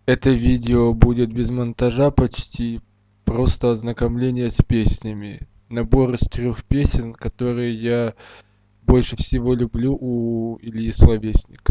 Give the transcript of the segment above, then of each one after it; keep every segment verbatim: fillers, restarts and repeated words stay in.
Это видео будет без монтажа почти, просто ознакомление с песнями. Набор из трех песен, которые я больше всего люблю у Ильи Словесника.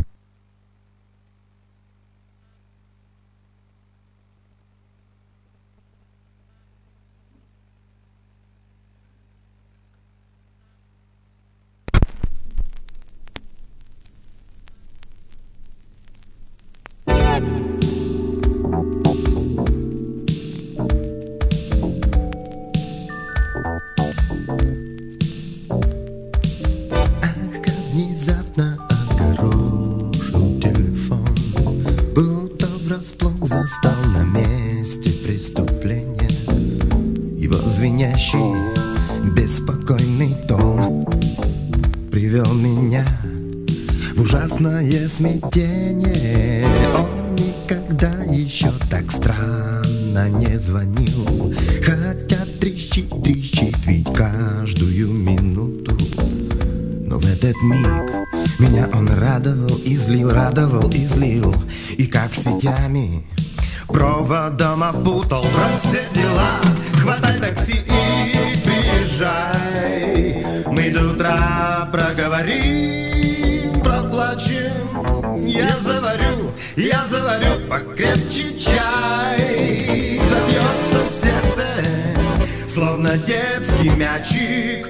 Внезапно огорошил телефон, будто врасплох застал на месте преступления. Его звенящий, беспокойный тон привел меня в ужасное смятение. Он никогда еще так странно не звонил, хотя трещит, трещит ведь каждую минуту. Но в этот миг меня он радовал и злил, радовал и злил. И как сетями проводом опутал. Брось все дела, хватай такси и приезжай. Мы до утра проговорим, проплачем. Я заварю, я заварю покрепче чай. Забьется сердце, словно детский мячик.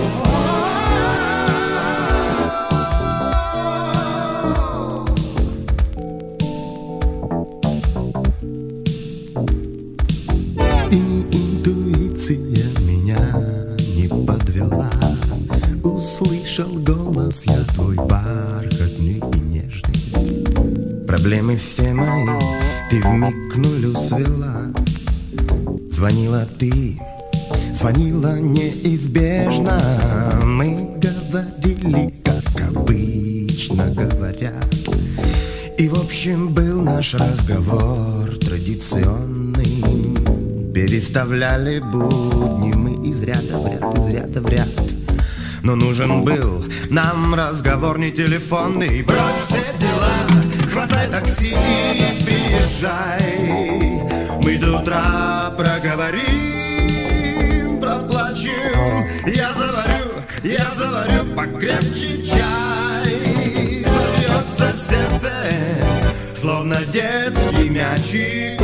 Услышал голос я твой бархатный и нежный. Проблемы все мои ты вмиг к нулю свела. Звонила ты, звонила неизбежно. Мы говорили, как обычно говорят. И в общем был наш разговор традиционный. Переставляли будни мы из ряда в ряд, из ряда в ряд. Но нужен был нам разговор не телефонный. Брось все дела, хватай такси и приезжай. Мы до утра проговорим, проплачем. Я заварю, я заварю покрепче чай. Забьется сердце, словно детский мячик.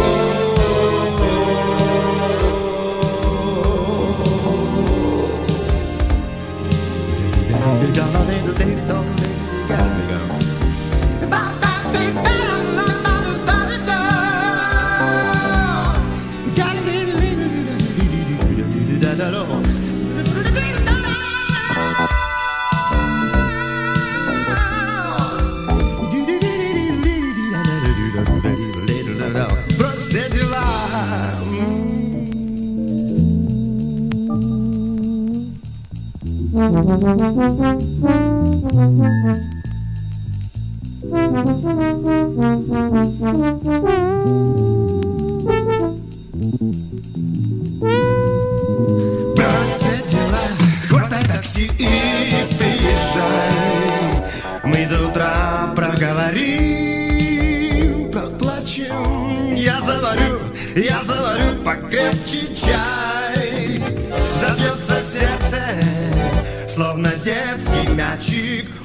Мы до утра проговорим, проплачем. Я заварю, я заварю покрепче чай. Забьется сердце, словно детский мячик.